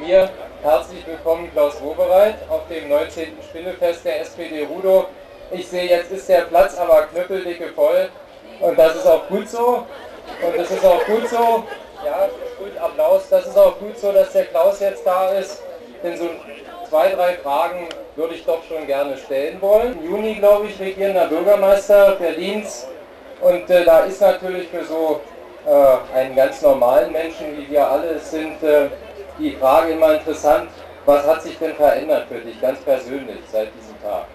mir herzlich willkommen Klaus Wowereit auf dem 19. Spinnefest der SPD Rudow. Ich sehe, jetzt ist der Platz aber knüppeldicke voll und das ist auch gut so. Und es ist auch gut so, ja, gut Applaus, das ist auch gut so, dass der Klaus jetzt da ist, denn so 2, 3 Fragen würde ich doch schon gerne stellen wollen. Im Juni, glaube ich, regierender Bürgermeister Berlins und da ist natürlich für so einen ganz normalen Menschen, wie wir alle sind, die Frage immer interessant, was hat sich denn verändert für dich ganz persönlich seit diesem Tag?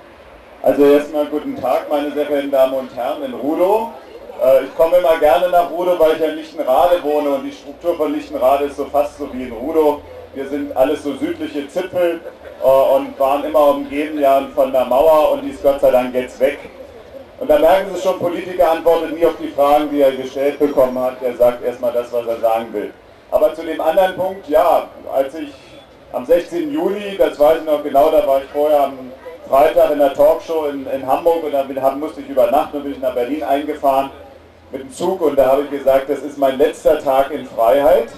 Also erstmal guten Tag, meine sehr verehrten Damen und Herren in Rudow. Ich komme immer gerne nach Rudow, weil ich ja in Lichtenrade wohne und die Struktur von Lichtenrade ist so fast so wie in Rudow. Wir sind alles so südliche Zipfel und waren immer umgeben ja von der Mauer und die ist Gott sei Dank jetzt weg. Und da merken Sie schon, Politiker antwortet nie auf die Fragen, die er gestellt bekommen hat. Er sagt erstmal das, was er sagen will. Aber zu dem anderen Punkt, ja, als ich am 16. Juni, das weiß ich noch genau, da war ich vorher am Freitag in der Talkshow in Hamburg und dann musste ich übernachten und bin ich nach Berlin eingefahren mit dem Zug und da habe ich gesagt, das ist mein letzter Tag in Freiheit,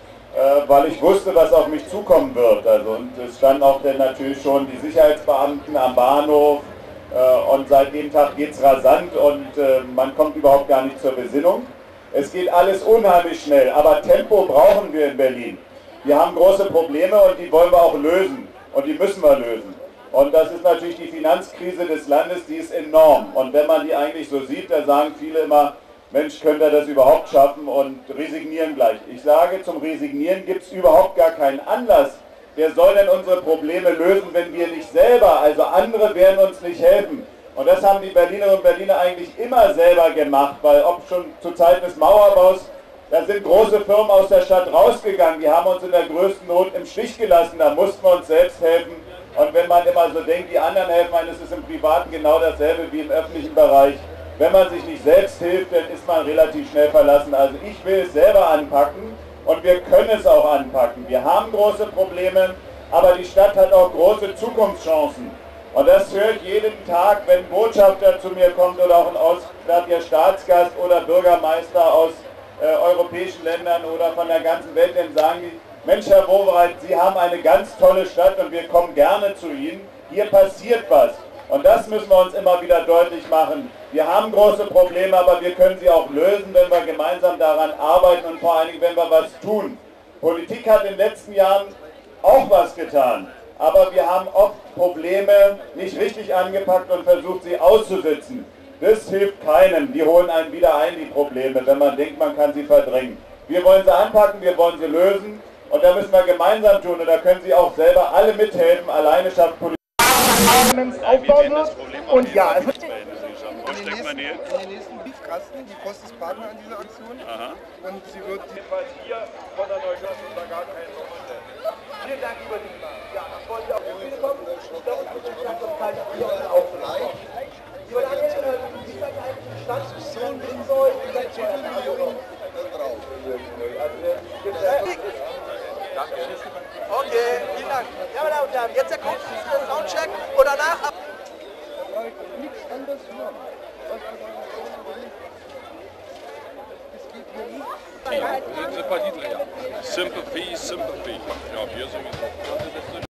weil ich wusste, was auf mich zukommen wird. Also, und es standen auch dann natürlich schon die Sicherheitsbeamten am Bahnhof und seit dem Tag geht es rasant und man kommt überhaupt gar nicht zur Besinnung. Es geht alles unheimlich schnell, aber Tempo brauchen wir in Berlin. Wir haben große Probleme und die wollen wir auch lösen und die müssen wir lösen. Und das ist natürlich die Finanzkrise des Landes, die ist enorm. Und wenn man die eigentlich so sieht, da sagen viele immer, Mensch, könnte er das überhaupt schaffen und resignieren gleich. Ich sage, zum Resignieren gibt es überhaupt gar keinen Anlass. Wer soll denn unsere Probleme lösen, wenn wir nicht selber, also andere werden uns nicht helfen. Und das haben die Berlinerinnen und Berliner eigentlich immer selber gemacht, weil ob schon zu Zeiten des Mauerbaus, da sind große Firmen aus der Stadt rausgegangen, die haben uns in der größten Not im Stich gelassen, da mussten wir uns selbst helfen. Und wenn man immer so denkt, die anderen helfen, dann ist es im Privaten genau dasselbe wie im öffentlichen Bereich. Wenn man sich nicht selbst hilft, dann ist man relativ schnell verlassen. Also ich will es selber anpacken und wir können es auch anpacken. Wir haben große Probleme, aber die Stadt hat auch große Zukunftschancen. Und das höre ich jeden Tag, wenn ein Botschafter zu mir kommt oder auch ein auswärtiger Staatsgast oder Bürgermeister aus europäischen Ländern oder von der ganzen Welt, dann sagen die, Mensch, Herr Wowereit, Sie haben eine ganz tolle Stadt und wir kommen gerne zu Ihnen. Hier passiert was. Und das müssen wir uns immer wieder deutlich machen. Wir haben große Probleme, aber wir können sie auch lösen, wenn wir gemeinsam daran arbeiten und vor allen Dingen, wenn wir was tun. Politik hat in den letzten Jahren auch was getan. Aber wir haben oft Probleme nicht richtig angepackt und versucht, sie auszusitzen. Das hilft keinem. Die holen einen wieder ein, die Probleme, wenn man denkt, man kann sie verdrängen. Wir wollen sie anpacken, wir wollen sie lösen. Und da müssen wir gemeinsam tun. Und da können Sie auch selber alle mithelfen. Alleine schafft Politik. Aufbauen wird. Und ja, es wird in den nächsten Briefkasten. Die Post ist Partner an dieser Aktion. Aha. Und sie wird jedenfalls hier von der Neustadt und da gar keinen stellen. Vielen Dank, lieber Dietmar. Ja, das wollen wir auf die Bühne kommen. Ich glaube, es wird Platz auf keinen Fall aufzunehmen. Lieber Daniel, wie seid ihr eigentlich Stand? Diskussion drin soll, wie seid ihr drauf? Okay, vielen Dank. Ja, meine Damen und Herren, jetzt der kurze Soundcheck und danach... Nichts anderes hören. Sympathie. Sympathy, sympathy. Ja, wir sowieso.